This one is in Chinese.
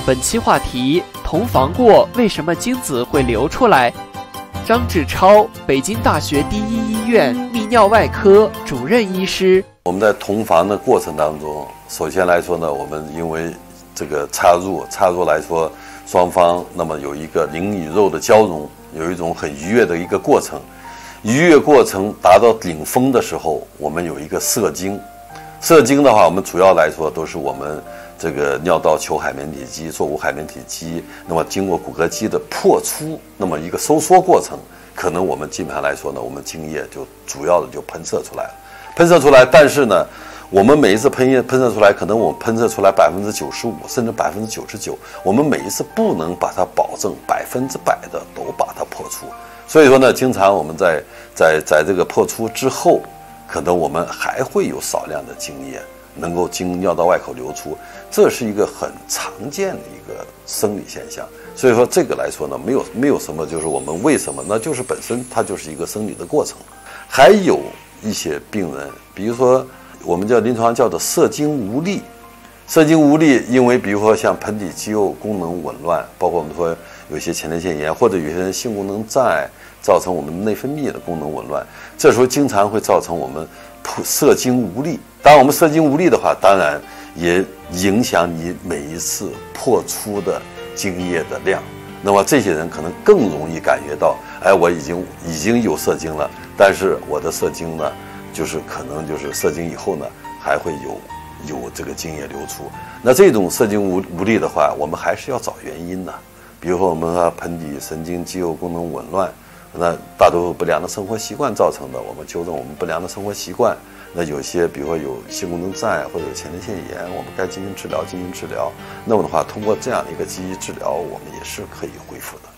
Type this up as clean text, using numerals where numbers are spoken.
本期话题：同房过为什么精子会流出来？张志超，北京大学第一医院泌尿外科主任医师。 我们在同房的过程当中，首先来说呢，我们因为这个插入来说，双方那么有一个灵与肉的交融，有一种很愉悦的一个过程。愉悦过程达到顶峰的时候，我们有一个射精。射精的话，我们主要来说都是我们这个尿道球海绵体肌、坐骨海绵体肌，那么经过骨骼肌的破出，那么一个收缩过程，可能我们基本上来说呢，我们精液就主要的就喷射出来了。喷射出来，但是呢，我们每一次喷射出来，可能我们喷射出来95%甚至99%，我们每一次不能把它保证100%的都把它破出。所以说呢，经常我们在这个破出之后，可能我们还会有少量的精液能够经尿道外口流出，这是一个很常见的一个生理现象。所以说这个来说呢，没有什么就是我们为什么，那就是本身它就是一个生理的过程。还有一些病人，比如说我们临床上叫做射精无力。射精无力，因为比如说像盆底肌肉功能紊乱，包括我们说有一些前列腺炎，或者有些人性功能障碍，造成我们内分泌的功能紊乱，这时候经常会造成我们射精无力。当我们射精无力的话，当然也影响你每一次破出的精液的量。那么这些人可能更容易感觉到，哎，我已经有射精了，但是我的射精呢，就是可能就是射精以后呢，还会有这个精液流出。那这种射精无力的话，我们还是要找原因的。比如说我们说盆底神经肌肉功能紊乱，那大多数不良的生活习惯造成的，我们纠正我们不良的生活习惯。那有些比如说有性功能障碍或者有前列腺炎，我们该进行治疗。那么的话，通过这样的一个积极治疗，我们也是可以恢复的。